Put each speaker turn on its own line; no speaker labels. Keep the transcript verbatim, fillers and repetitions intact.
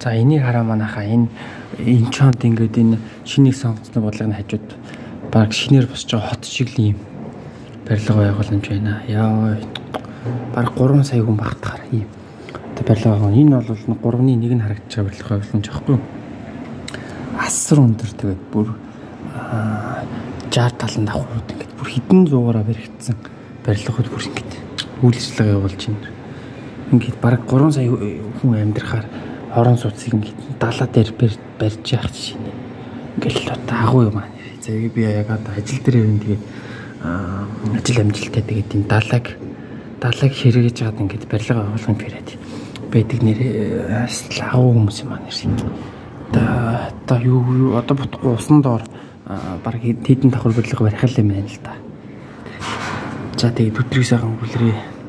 За энийг хараа манайхаа энэ энэ чонд ингээд энэ шинийг сонгоцны бодлогын хажууд баг шинээр босч байгаа хот шиг л юм барилга байгууламж байна. Яа баг гурван сая хүн багтахаар юм. Тэ барилга байгуул. Энэ бол гурваны нэг нь харагдаж байгаа барилга байгууламж аахгүй. Асар өндөр тэгээд бүр жаар талан давхрууд ингээд бүр хідэн зуугаараа баригдсан барилгууд бүр ингээд үйлчлэг явуулж байна. Ингээд баг гурван сая хүн амьдрахаар хорон сууцыг ингээд далаа дээр барьж яах чинь ингээд л агуу юм аа. За би яг одоо ажил дээр явна тэгээд ажил амжилттай тэгээд энэ далааг далааг хэрэгэж чад ингээд барилга байгуулгын период байдаг нэр агуу хүмүүс юм аа нэр. Та та юу одоо бутгуу усан доор баг хэдэн давхар барилга барих юм байна л да. За тэгээд өдрийг сайхан өнгөрүүлээ.